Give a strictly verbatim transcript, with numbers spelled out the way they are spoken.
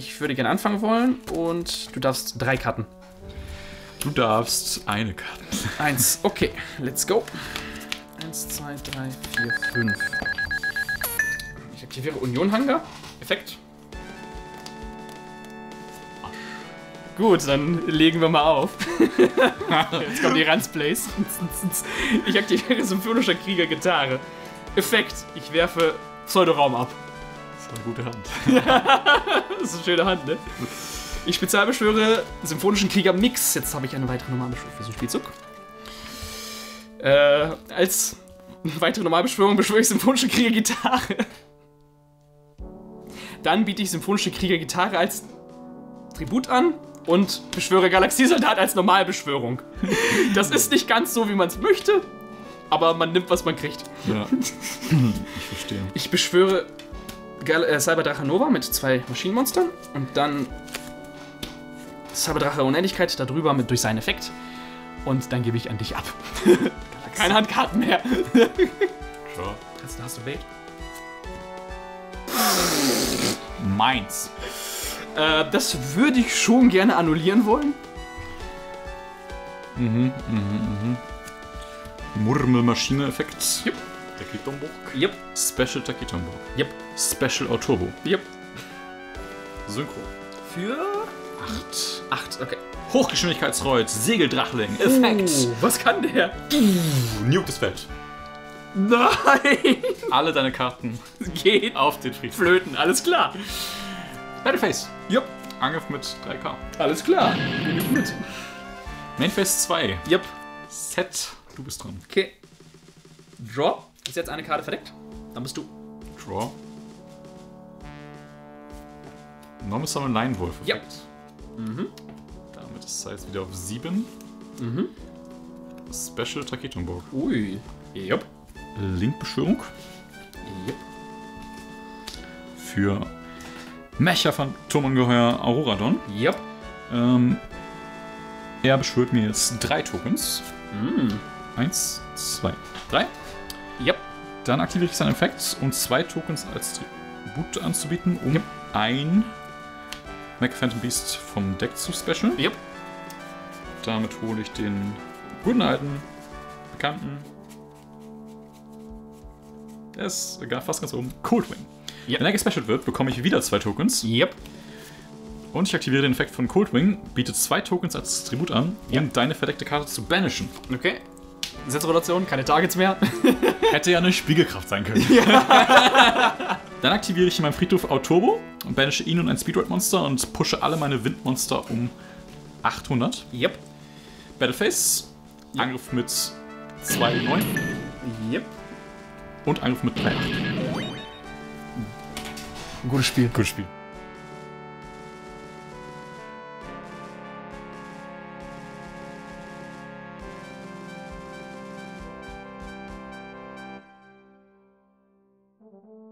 ich würde gerne anfangen wollen und du darfst drei Karten. Du darfst eine Karte. Eins, okay, let's go. Eins, zwei, drei, vier, fünf. Ich aktiviere Union Hangar. Effekt. Gut, dann legen wir mal auf. Jetzt kommt die Ranzplays. Ich aktiviere Symphonischer Krieger Gitarre. Effekt. Ich werfe Pseudoraum ab. Das ist eine gute Hand. Das ist eine schöne Hand, ne? Ich spezialbeschwöre Symphonischen Krieger Mix. Jetzt habe ich eine weitere Normalbeschwörung für diesen Spielzug. Äh, als weitere Normalbeschwörung beschwöre ich Symphonische Krieger Gitarre. Dann biete ich Symphonische Krieger Gitarre als Tribut an und beschwöre Galaxiesoldat als Normalbeschwörung. Das ist nicht ganz so, wie man es möchte, aber man nimmt, was man kriegt. Ja, ich verstehe. Ich beschwöre Gal äh, Cyberdrache Nova mit zwei Maschinenmonstern und dann Cyberdrache Unendlichkeit darüber mit durch seinen Effekt. Und dann gebe ich an dich ab. Keine Handkarten mehr. Sure. Hast, hast du Bait? Meins. Äh, das würde ich schon gerne annullieren wollen. Mhm, mhm, mhm. Murmelmaschine-Effekt. Yep. Takitombo. Yep. Special Takitombo. Yep. Special Auturbo. Yep. Synchro. Für acht. acht, okay. Hochgeschwindigkeitsreut, Segeldrachling. Effekt. Oh, was kann der? Nuke das Feld. Nein! Alle deine Karten Geht auf den Friedhof. flöten, alles klar. Battleface. Yep. Angriff mit drei K. Alles klar. Nehme ich mit. Mainface zwei. Yep. Set. Du bist dran. Okay. Draw. Ist jetzt eine Karte verdeckt? Dann bist du. Draw. Normal Summon Leinwolf. Ja. Mhm. Damit ist es jetzt wieder auf sieben. Mhm. Special Taketumburg. Ui. Yep. Link-Beschwörung. Yep. Für Mecha-Phantomungeheuer Auroradon. Yep. Ähm, er beschwört mir jetzt drei Tokens. Mm. Eins, zwei, drei. Yep. Dann aktiviere ich seinen Effekt, um zwei Tokens als Tribut anzubieten, um Yep. ein Mecha Phantom Beast vom Deck zu special. Yep. Damit hole ich den guten alten, bekannten, der ist egal, fast ganz oben, Coldwing. Yep. Wenn er gespecialt wird, bekomme ich wieder zwei Tokens. Yep. Und ich aktiviere den Effekt von Coldwing, biete zwei Tokens als Tribut an, um Yep. deine verdeckte Karte zu banishen. Okay. Setzrotation, keine Targets mehr. Hätte ja eine Spiegelkraft sein können. Ja. Dann aktiviere ich in meinem Friedhof Auturbo und banische ihn und ein Speedride-Monster und pushe alle meine Windmonster um achthundert. Yep. Battleface, yep. Angriff mit zwei neun. Yep. Und Angriff mit drei acht. Gutes Spiel. Gutes Spiel. Thank you.